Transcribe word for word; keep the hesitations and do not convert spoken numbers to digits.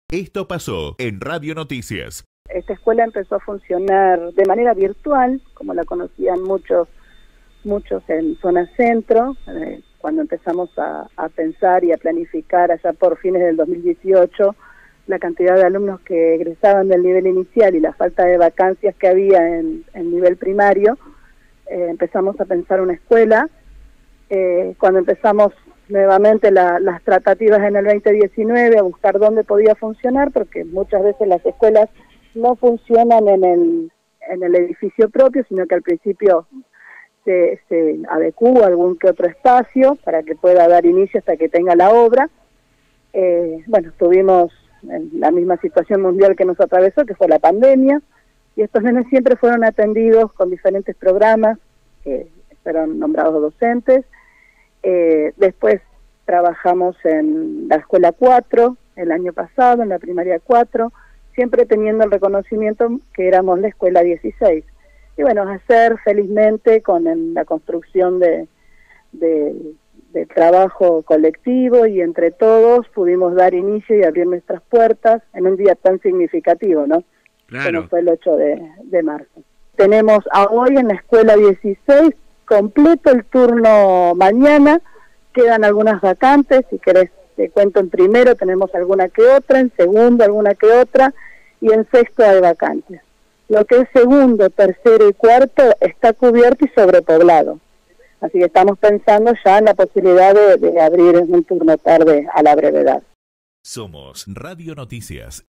Esto pasó en Radio Noticias. Esta escuela empezó a funcionar de manera virtual, como la conocían muchos, muchos en zona centro, eh, cuando empezamos a, a pensar y a planificar allá por fines del dos mil dieciocho la cantidad de alumnos que egresaban del nivel inicial y la falta de vacancias que había en el nivel primario, eh, empezamos a pensar una escuela. Eh, cuando empezamos nuevamente la, las tratativas en el veinte diecinueve a buscar dónde podía funcionar, porque muchas veces las escuelas no funcionan en el, en el edificio propio, sino que al principio se, se adecúa algún que otro espacio para que pueda dar inicio hasta que tenga la obra. Eh, bueno, tuvimos la misma situación mundial que nos atravesó, que fue la pandemia, y estos nenes siempre fueron atendidos con diferentes programas, que fueron nombrados docentes. Eh, después trabajamos en la escuela cuatro el año pasado, en la primaria cuatro, siempre teniendo el reconocimiento que éramos la escuela dieciséis. Y bueno, hacer felizmente con el, la construcción de, de, de trabajo colectivo y entre todos pudimos dar inicio y abrir nuestras puertas en un día tan significativo, ¿no? Claro. Como fue el ocho de marzo. Tenemos a hoy en la escuela dieciséis completo el turno mañana, quedan algunas vacantes, si querés te cuento en primero, tenemos alguna que otra, en segundo alguna que otra, y en sexto hay vacantes. Lo que es segundo, tercero y cuarto está cubierto y sobrepoblado. Así que estamos pensando ya en la posibilidad de, de abrir un turno tarde a la brevedad. Somos Radio Noticias.